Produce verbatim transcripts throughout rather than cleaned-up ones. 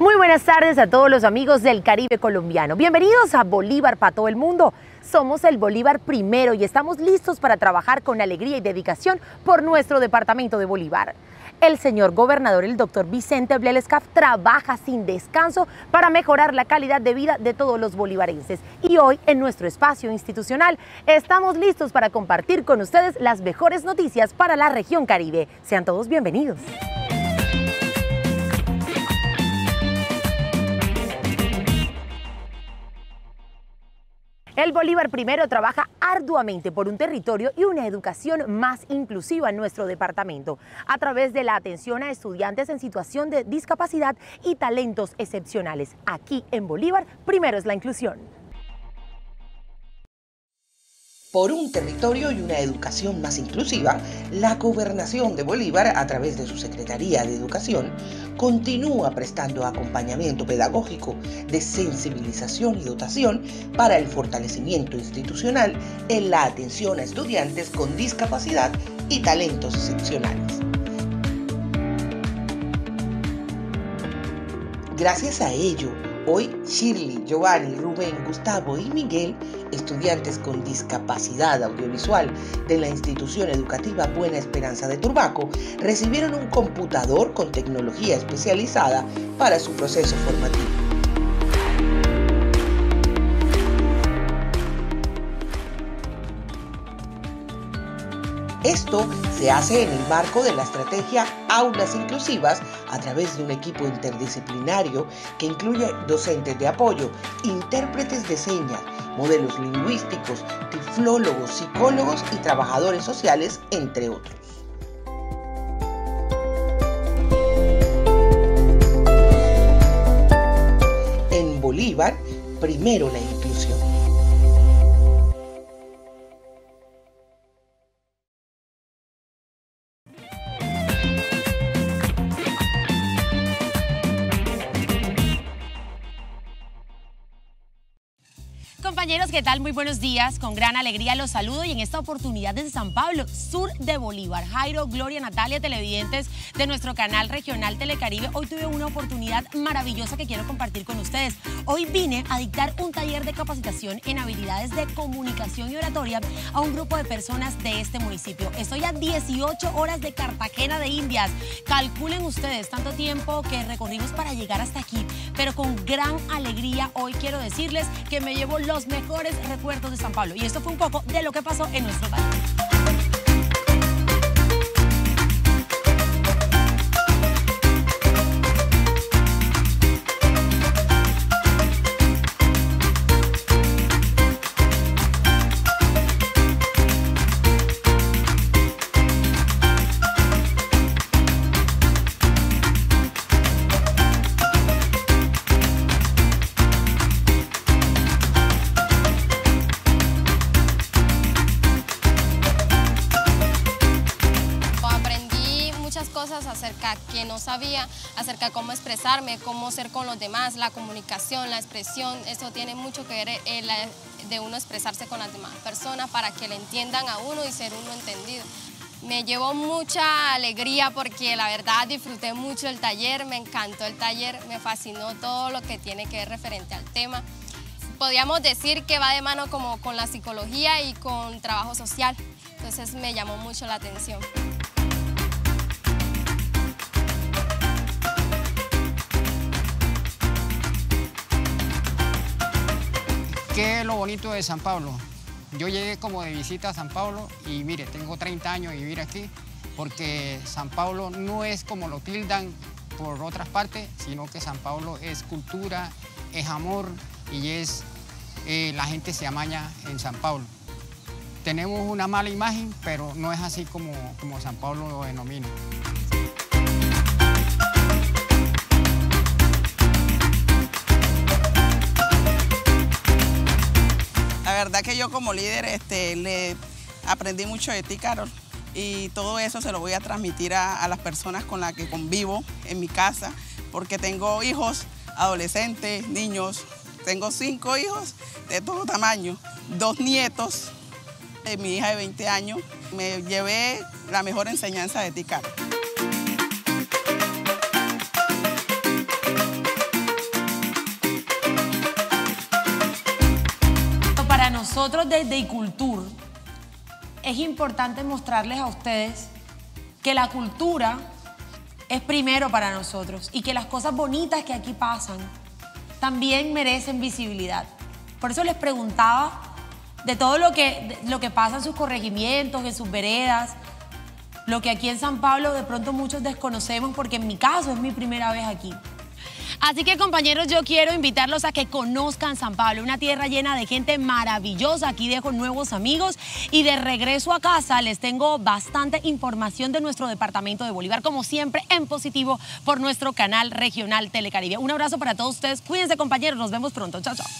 Muy buenas tardes a todos los amigos del Caribe colombiano. Bienvenidos a Bolívar para todo el mundo. Somos el Bolívar primero y estamos listos para trabajar con alegría y dedicación por nuestro departamento de Bolívar. El señor gobernador, el doctor Vicente Blelescaf, trabaja sin descanso para mejorar la calidad de vida de todos los bolivarenses. Y hoy, en nuestro espacio institucional, estamos listos para compartir con ustedes las mejores noticias para la región Caribe. Sean todos bienvenidos. El Bolívar primero trabaja arduamente por un territorio y una educación más inclusiva en nuestro departamento, a través de la atención a estudiantes en situación de discapacidad y talentos excepcionales. Aquí en Bolívar, primero es la inclusión. Por un territorio y una educación más inclusiva, la Gobernación de Bolívar, a través de su Secretaría de Educación, continúa prestando acompañamiento pedagógico de sensibilización y dotación para el fortalecimiento institucional en la atención a estudiantes con discapacidad y talentos excepcionales. Gracias a ello, hoy Shirley, Giovanni, Rubén, Gustavo y Miguel, estudiantes con discapacidad audiovisual de la institución educativa Buena Esperanza de Turbaco, recibieron un computador con tecnología especializada para su proceso formativo. Esto se hace en el marco de la estrategia Aulas Inclusivas a través de un equipo interdisciplinario que incluye docentes de apoyo, intérpretes de señas, modelos lingüísticos, tiflólogos, psicólogos y trabajadores sociales, entre otros. En Bolívar, primero la inclusión. Compañeros, ¿qué tal? Muy buenos días. Con gran alegría los saludo y en esta oportunidad desde San Pablo, sur de Bolívar. Jairo, Gloria, Natalia, televidentes de nuestro canal regional Telecaribe, hoy tuve una oportunidad maravillosa que quiero compartir con ustedes. Hoy vine a dictar un taller de capacitación en habilidades de comunicación y oratoria a un grupo de personas de este municipio. Estoy a dieciocho horas de Cartagena de Indias. Calculen ustedes tanto tiempo que recorrimos para llegar hasta aquí, pero con gran alegría hoy quiero decirles que me llevo los mejores recuerdos de San Pablo. Y esto fue un poco de lo que pasó en nuestro país. acerca que no sabía, acerca de cómo expresarme, cómo ser con los demás, la comunicación, la expresión. Eso tiene mucho que ver eh, la, de uno expresarse con las demás personas para que le entiendan a uno y ser uno entendido. Me llevó mucha alegría porque la verdad disfruté mucho el taller, me encantó el taller, me fascinó todo lo que tiene que ver referente al tema. Podríamos decir que va de mano como con la psicología y con trabajo social, entonces me llamó mucho la atención. ¿Qué es lo bonito de San Pablo? Yo llegué como de visita a San Pablo y mire, tengo treinta años de vivir aquí porque San Pablo no es como lo tildan por otras partes, sino que San Pablo es cultura, es amor y es eh, la gente se amaña en San Pablo. Tenemos una mala imagen, pero no es así como, como San Pablo lo denomina. La verdad que yo como líder este, le aprendí mucho de ti, Carol, y todo eso se lo voy a transmitir a, a las personas con las que convivo en mi casa, porque tengo hijos, adolescentes, niños, tengo cinco hijos de todo tamaño, dos nietos, de mi hija de veinte años. Me llevé la mejor enseñanza de ti, Carol. nosotros desde Icultur es importante mostrarles a ustedes que la cultura es primero para nosotros y que las cosas bonitas que aquí pasan también merecen visibilidad. Por eso les preguntaba de todo lo que, lo que pasa en sus corregimientos, en sus veredas, lo que aquí en San Pablo de pronto muchos desconocemos, porque en mi caso es mi primera vez aquí. Así que, compañeros, yo quiero invitarlos a que conozcan San Pablo, una tierra llena de gente maravillosa. Aquí dejo nuevos amigos y de regreso a casa les tengo bastante información de nuestro departamento de Bolívar, como siempre en positivo por nuestro canal regional Telecaribe. Un abrazo para todos ustedes. Cuídense, compañeros. Nos vemos pronto. Chao, chao.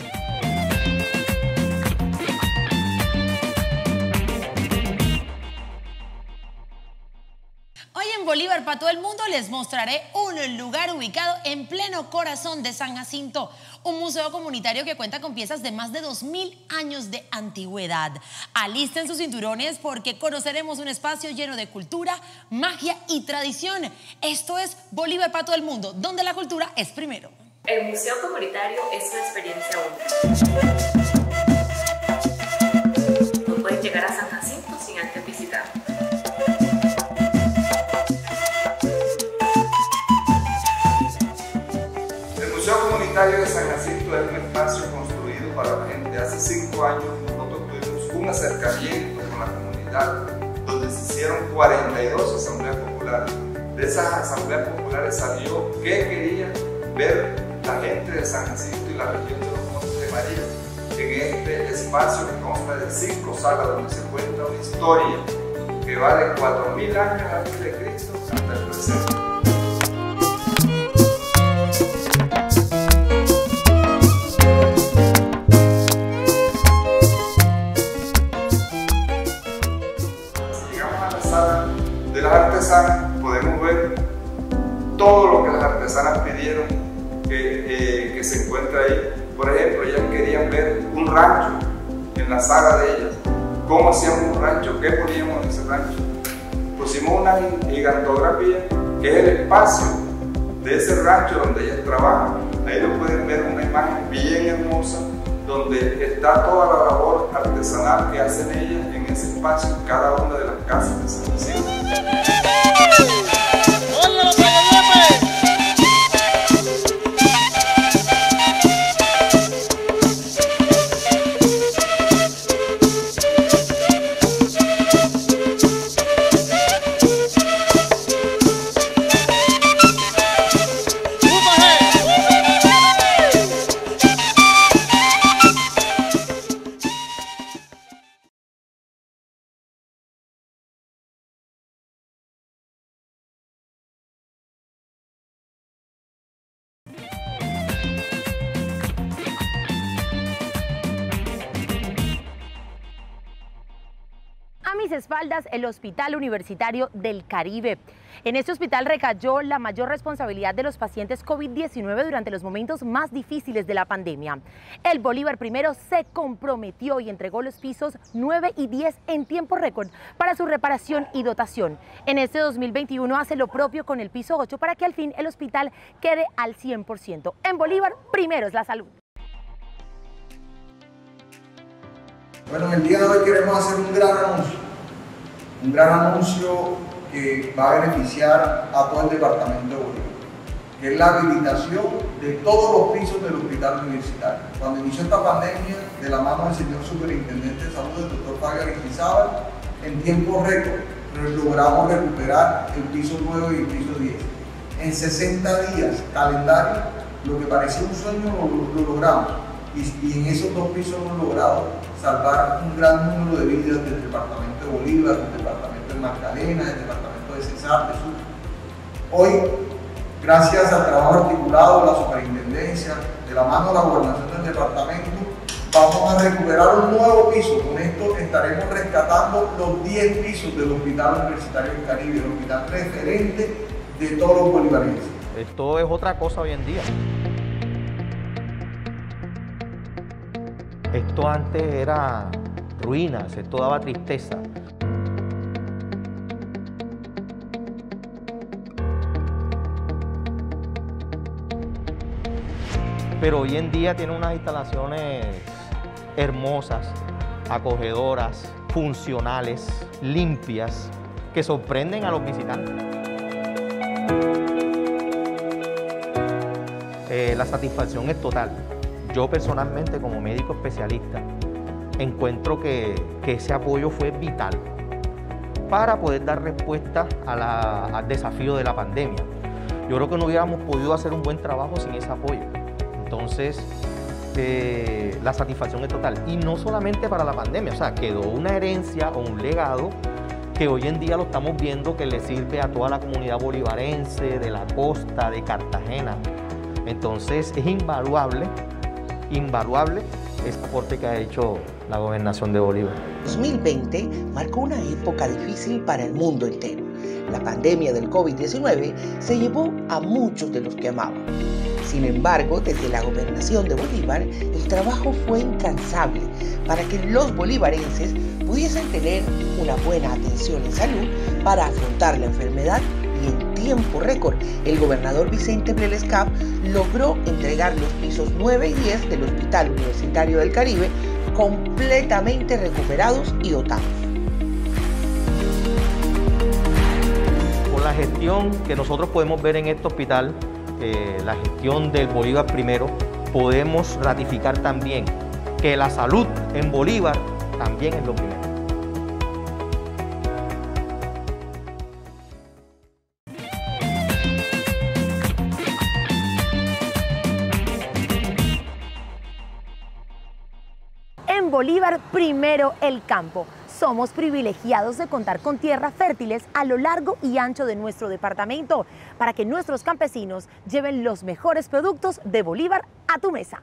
Hoy en Bolívar para todo el mundo les mostraré un lugar ubicado en pleno corazón de San Jacinto, un museo comunitario que cuenta con piezas de más de dos mil años de antigüedad. Alisten sus cinturones porque conoceremos un espacio lleno de cultura, magia y tradición. Esto es Bolívar para todo el mundo, donde la cultura es primero. El museo comunitario es una experiencia única. No puedes llegar a San Jacinto sin antes visitar. El Museo Comunitario de San Jacinto es un espacio construido para la gente. Hace cinco años nosotros tuvimos un acercamiento con la comunidad donde se hicieron cuarenta y dos asambleas populares. De esas asambleas populares salió qué quería ver la gente de San Jacinto y la región de los Montes de María en este espacio que consta de cinco salas donde se cuenta una historia que va de cuatro mil años antes de Cristo hasta el presente. De las artesanas podemos ver todo lo que las artesanas pidieron que, eh, que se encuentra ahí. Por ejemplo, ellas querían ver un rancho en la sala de ellas, cómo hacíamos un rancho, qué poníamos en ese rancho. Pusimos una gigantografía que es el espacio de ese rancho donde ellas trabajan. Ahí lo pueden ver, una imagen bien hermosa donde está toda la labor artesanal que hacen ellas en ese espacio en cada una de las casas de San Jacinto. A mis espaldas, el Hospital Universitario del Caribe. En este hospital recayó la mayor responsabilidad de los pacientes COVID diecinueve durante los momentos más difíciles de la pandemia. El Bolívar Primero se comprometió y entregó los pisos nueve y diez en tiempo récord para su reparación y dotación. En este dos mil veintiuno hace lo propio con el piso ocho para que al fin el hospital quede al cien por ciento. En Bolívar Primero es la salud. Bueno, en el día de hoy queremos hacer un gran anuncio, un gran anuncio que va a beneficiar a todo el departamento de Bolívar, que es la habilitación de todos los pisos del hospital universitario. Cuando inició esta pandemia, de la mano del señor superintendente de salud, el doctor Fabián Aristizábal, en tiempo récord logramos recuperar el piso nueve y el piso diez. En sesenta días, calendario, lo que parecía un sueño lo, lo logramos. Y, y en esos dos pisos hemos logrado salvar un gran número de vidas del departamento de Bolívar, del departamento de Magdalena, del departamento de Cesar, de Sur. Hoy, gracias al trabajo articulado de la superintendencia, de la mano de la gobernación del departamento, vamos a recuperar un nuevo piso. Con esto estaremos rescatando los diez pisos del Hospital Universitario del Caribe, el hospital referente de todos los bolivarienses. Esto es otra cosa hoy en día. Esto antes era ruinas, esto daba tristeza. Pero hoy en día tiene unas instalaciones hermosas, acogedoras, funcionales, limpias, que sorprenden a los visitantes. Eh, la satisfacción es total. Yo personalmente, como médico especialista, encuentro que, que ese apoyo fue vital para poder dar respuesta a la, al desafío de la pandemia. Yo creo que no hubiéramos podido hacer un buen trabajo sin ese apoyo. Entonces, eh, la satisfacción es total. Y no solamente para la pandemia, o sea, quedó una herencia o un legado que hoy en día lo estamos viendo que le sirve a toda la comunidad bolivarense, de la costa, de Cartagena. Entonces, es invaluable, invaluable este aporte que ha hecho la Gobernación de Bolívar. dos mil veinte marcó una época difícil para el mundo entero. La pandemia del COVID diecinueve se llevó a muchos de los que amaban. Sin embargo, desde la Gobernación de Bolívar, el trabajo fue incansable para que los bolivarenses pudiesen tener una buena atención en salud para afrontar la enfermedad, y en tiempo récord el gobernador Vicente Blelescap logró entregar los pisos nueve y diez del Hospital Universitario del Caribe completamente recuperados y dotados. Con la gestión que nosotros podemos ver en este hospital, eh, la gestión del Bolívar primero, podemos ratificar también que la salud en Bolívar también es lo primero. En Bolívar, primero el campo. Somos privilegiados de contar con tierras fértiles a lo largo y ancho de nuestro departamento para que nuestros campesinos lleven los mejores productos de Bolívar a tu mesa.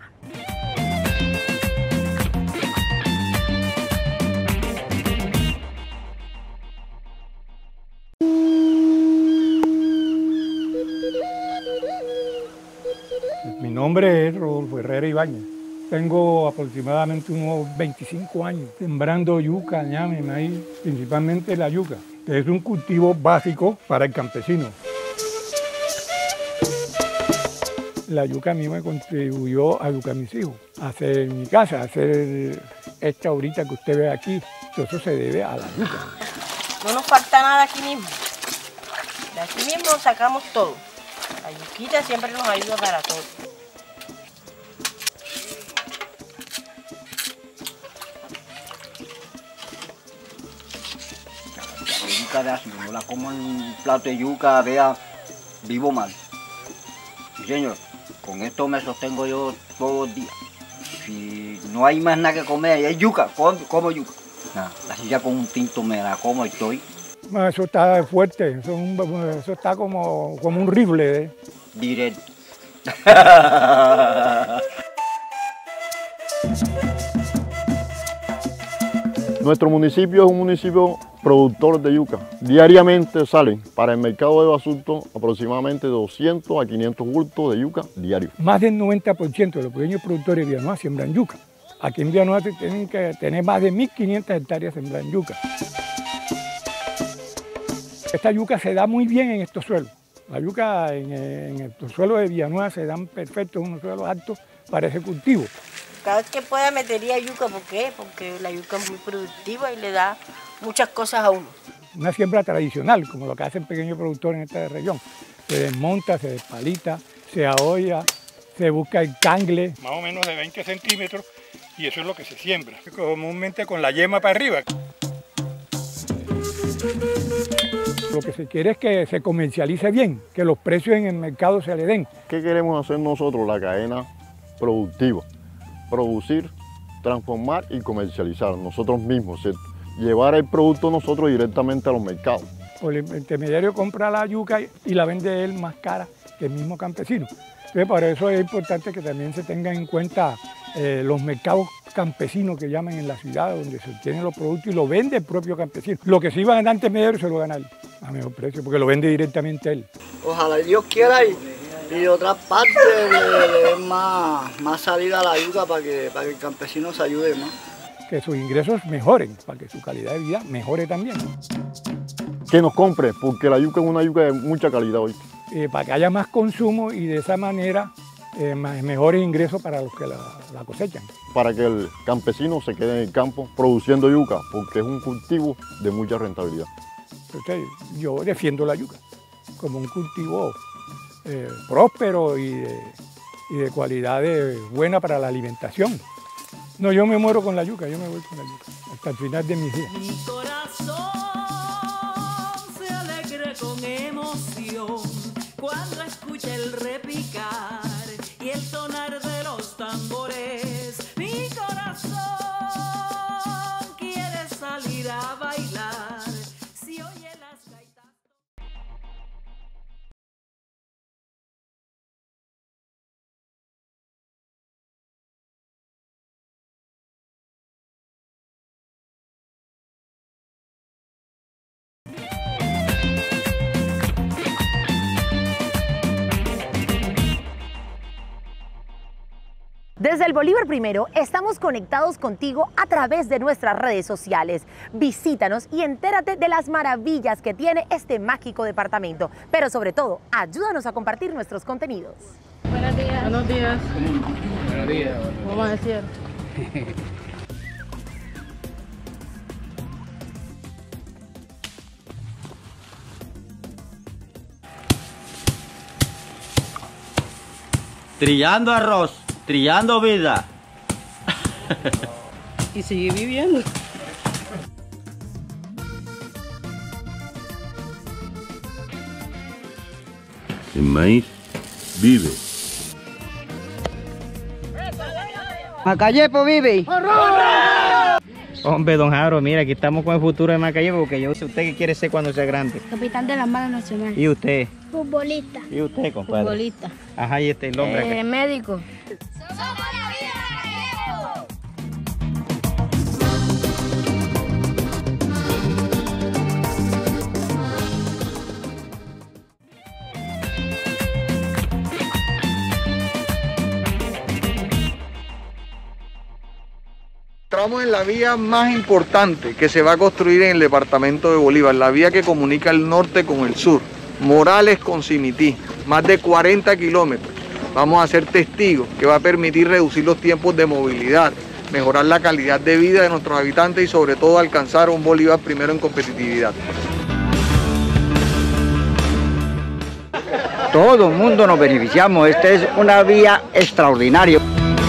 Mi nombre es Rodolfo Herrera Ibáñez. Tengo aproximadamente unos veinticinco años sembrando yuca, ñame, maíz, principalmente la yuca, que es un cultivo básico para el campesino. La yuca a mí me contribuyó a educar a mis hijos, a hacer mi casa, a hacer esta ahorita que usted ve aquí. Todo eso se debe a la yuca. No nos falta nada aquí mismo. De aquí mismo sacamos todo. La yuquita siempre nos ayuda para todo. Yuca de así, no la como en un plato de yuca, vea, vivo mal. Sí, señor, con esto me sostengo yo todos los días. Si no hay más nada que comer, hay yuca, como, como yuca. Nada, así ya con un tinto me la como y estoy. Eso está fuerte, eso, un, eso está como, como un rifle. ¿eh? Directo. Nuestro municipio es un municipio productor de yuca. Diariamente salen para el mercado de Basulto aproximadamente doscientos a quinientos bultos de yuca diarios. Más del noventa por ciento de los pequeños productores de Villanueva siembran yuca. Aquí en Villanueva tienen que tener más de mil quinientas hectáreas sembradas en yuca. Esta yuca se da muy bien en estos suelos. La yuca en, en estos suelos de Villanueva se dan perfectos, unos suelos altos para ese cultivo. Cada vez que pueda metería yuca, ¿por qué? Porque la yuca es muy productiva y le da muchas cosas a uno. Una siembra tradicional, como lo que hacen pequeños productores en esta región. Se desmonta, se despalita, se aholla, se busca el cangle. Más o menos de veinte centímetros, y eso es lo que se siembra. Comúnmente con la yema para arriba. Lo que se quiere es que se comercialice bien, que los precios en el mercado se le den. ¿Qué queremos hacer nosotros? La cadena productiva. Producir, transformar y comercializar nosotros mismos, ¿cierto? Llevar el producto nosotros directamente a los mercados. El intermediario compra la yuca y la vende él más cara que el mismo campesino. Entonces, por eso es importante que también se tengan en cuenta eh, los mercados campesinos que llaman en la ciudad, donde se obtienen los productos y lo vende el propio campesino. Lo que sí va a ganar el intermediario se lo gana él a mejor precio, porque lo vende directamente él. Ojalá Dios quiera y, y de otra parte le den más, más salida a la yuca para que, para que el campesino se ayude más. Que sus ingresos mejoren, para que su calidad de vida mejore también. Que nos compre, porque la yuca es una yuca de mucha calidad hoy. Eh, para que haya más consumo y de esa manera eh, mejores ingresos para los que la, la cosechan. Para que el campesino se quede en el campo produciendo yuca, porque es un cultivo de mucha rentabilidad. Entonces, yo defiendo la yuca como un cultivo eh, próspero y de, y de cualidades buenas para la alimentación. No, yo me muero con la yuca, yo me voy con la yuca, hasta el final de mis días. Mi corazón se alegra con emoción cuando escucha el repicar y el sonar de los tambores. Mi corazón quiere salir a bailar si oye las gaitas. Desde el Bolívar Primero estamos conectados contigo a través de nuestras redes sociales. Visítanos y entérate de las maravillas que tiene este mágico departamento. Pero sobre todo, ayúdanos a compartir nuestros contenidos. Buenos días. Buenos días. Buenos días. ¿Cómo va a decir? Trillando arroz, trillando vida. Y sigue viviendo. El maíz vive. Macayepo vive. Hombre, don Jairo, mira, aquí estamos con el futuro de Macayepo, porque yo sé usted qué quiere ser cuando sea grande. Capitán de la Armada Nacional. ¿Y usted? Futbolista. ¿Y usted, compadre? Futbolista. Ajá, y este el hombre. Eh, médico. Entramos en la vía más importante que se va a construir en el departamento de Bolívar, la vía que comunica el norte con el sur, Morales con Simití, más de cuarenta kilómetros. Vamos a ser testigos que va a permitir reducir los tiempos de movilidad, mejorar la calidad de vida de nuestros habitantes y sobre todo alcanzar un Bolívar primero en competitividad. Todo el mundo nos beneficiamos, esta es una vía extraordinaria.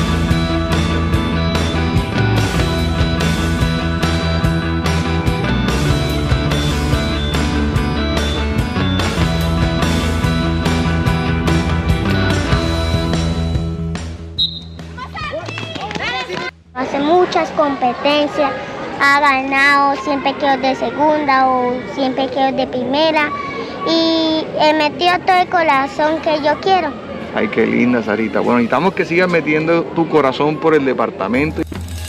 Hace muchas competencias, ha ganado, siempre quedó de segunda o siempre quedó de primera y he metido todo el corazón que yo quiero. Ay, qué linda, Sarita. Bueno, necesitamos que sigas metiendo tu corazón por el departamento.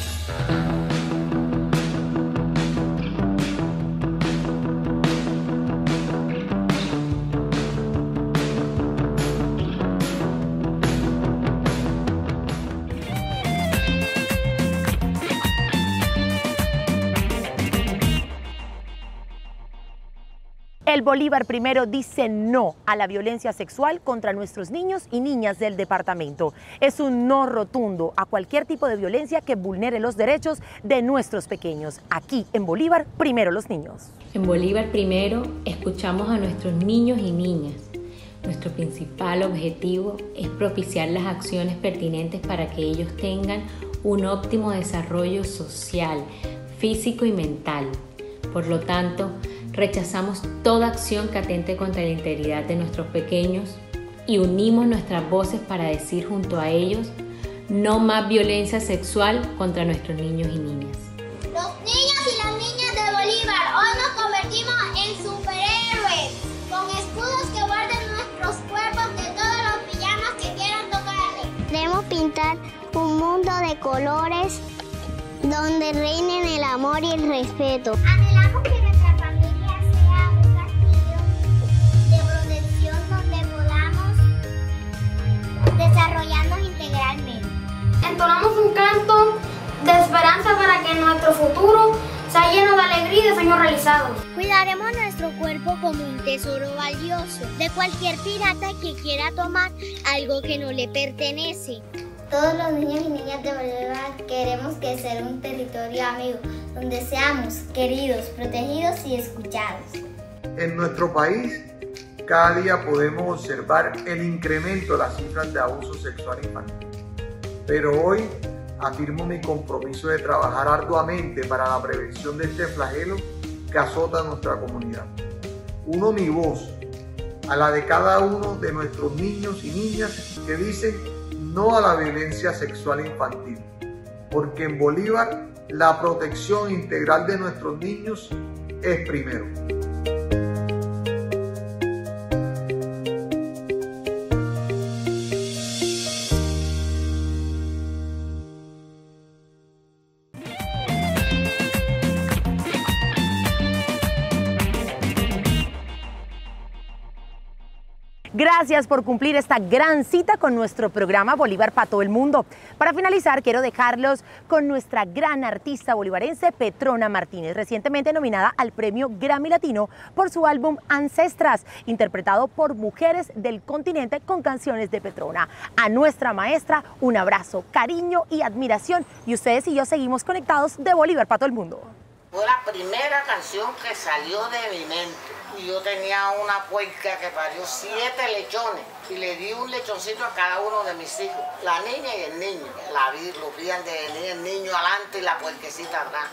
El Bolívar Primero dice no a la violencia sexual contra nuestros niños y niñas del departamento. Es un no rotundo a cualquier tipo de violencia que vulnere los derechos de nuestros pequeños. Aquí en Bolívar Primero los niños. En Bolívar Primero escuchamos a nuestros niños y niñas. Nuestro principal objetivo es propiciar las acciones pertinentes para que ellos tengan un óptimo desarrollo social, físico y mental. Por lo tanto, rechazamos toda acción que atente contra la integridad de nuestros pequeños y unimos nuestras voces para decir junto a ellos no más violencia sexual contra nuestros niños y niñas. Los niños y las niñas de Bolívar hoy nos convertimos en superhéroes con escudos que guarden nuestros cuerpos de todos los villanos que quieran tocarle. Queremos pintar un mundo de colores donde reinen el amor y el respeto. Anhelamos que nuestra familia sea un castillo de protección donde podamos desarrollarnos integralmente. Entonamos un canto de esperanza para que en nuestro futuro sea lleno de alegría y de sueños realizados. Cuidaremos nuestro cuerpo como un tesoro valioso de cualquier pirata que quiera tomar algo que no le pertenece. Todos los niños y niñas de Bolívar queremos que sea un territorio amigo, donde seamos queridos, protegidos y escuchados. En nuestro país, cada día podemos observar el incremento de las cifras de abuso sexual infantil. Pero hoy afirmo mi compromiso de trabajar arduamente para la prevención de este flagelo que azota a nuestra comunidad. Uno mi voz a la de cada uno de nuestros niños y niñas que dicen no a la violencia sexual infantil, porque en Bolívar la protección integral de nuestros niños es primero. Gracias por cumplir esta gran cita con nuestro programa Bolívar para todo el mundo. Para finalizar, quiero dejarlos con nuestra gran artista bolivarense Petrona Martínez, recientemente nominada al premio Grammy Latino por su álbum Ancestras, interpretado por mujeres del continente con canciones de Petrona. A nuestra maestra, un abrazo, cariño y admiración. Y ustedes y yo seguimos conectados de Bolívar para todo el mundo. Fue la primera canción que salió de mi mente. Y yo tenía una puerca que parió siete lechones y le di un lechoncito a cada uno de mis hijos, la niña y el niño. La vi, lo veían de venir el niño adelante y la puerquecita atrás.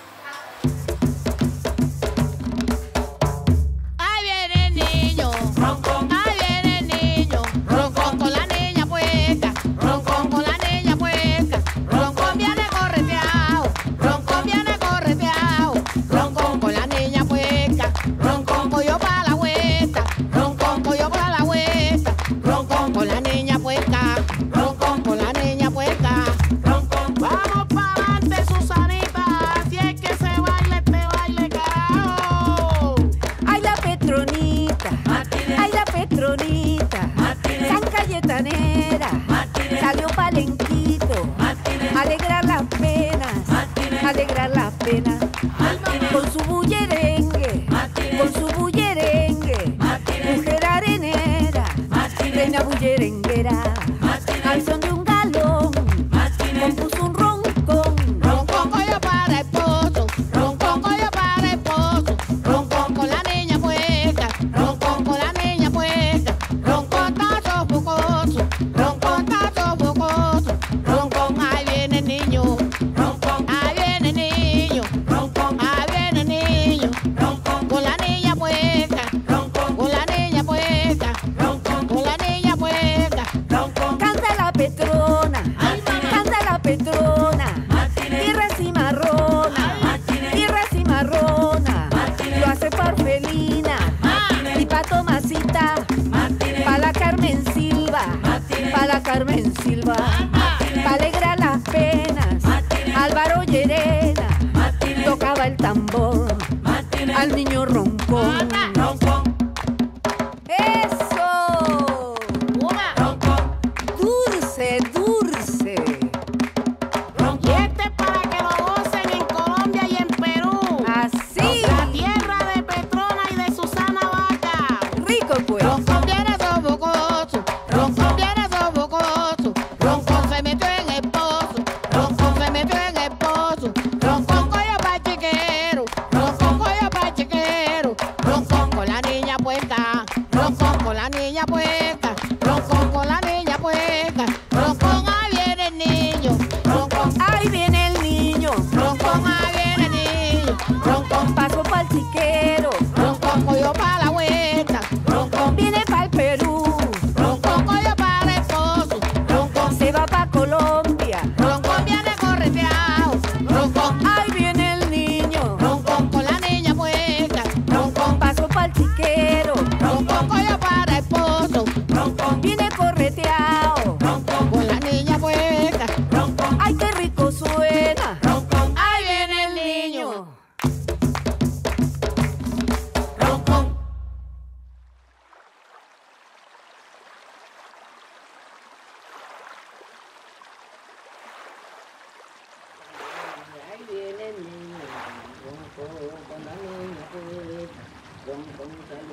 Ahí viene el niño, roncón, ahí viene el niño, roncón con la niña puerca, roncón con la niña puerca, roncón viene correteado, roncón viene correteado, roncón con la niña puerca, roncón pollo para la vuelta, roncón pollo para la vuelta, roncón con la niña puerca, roncón con la niña puerca, roncón. Vamos para adelante, Susanita, si es que se baila este baile carajo. Ay, la Petronita, ay, la Petronita, San Cayetanera, salió palenquito, alegrar las penas, alegrar las penas, con su bullerengue, con su bullerengue, mujer arenera, reina bullerenguera, al son de un galón, compuso un roncón, roncón coño para el pozo, roncón coño para el pozo, roncón con la niña puerca, roncón con la niña puerca, roncón está sofocoso, roncón está sofocoso, roncón, ahí viene el niño, roncón, ahí viene el niño, roncón, ahí viene el niño, roncón con la niña puerca, roncón con la niña puerca, roncón con la niña puerca, roncón. Canta la Petrona, canta la Petrona, tierra cimarrona, tierra cimarrona, lo hace por Felina y pa' Tomasita, pa' la Carmen Silva, pa' la Carmen Silva, pa' alegrar las penas, Álvaro Llerena, tocaba el tambor, al niño roncón, roncón. ¡Eso! Roncón. Dulce, dulce. Y este es para que lo gocen en Colombia y en Perú. Así. La tierra de Petrona y de Susana Vaca. Rico pues. Roncón viene sofocoso, roncón viene sofocoso, roncón se metió en el pozo, roncón se metió en el pozo, roncón coño pa' chiquero, roncón coño pa' chiquero, roncón con la niña puerca, roncón con la niña puerca, roncón con la niña puerca, roncón.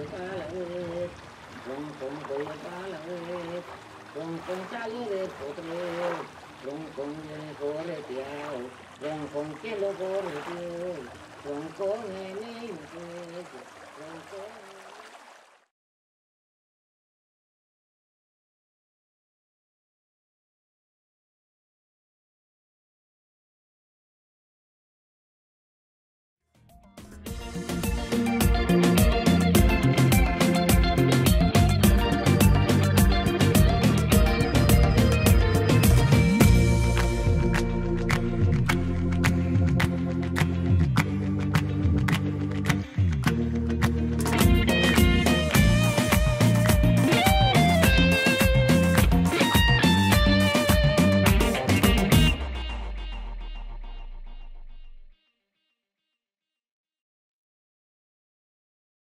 para la vez, roncón voy para la vez, roncón salió del potrero, roncón viene correteado, roncón que lo correteó, roncón el niño, roncón.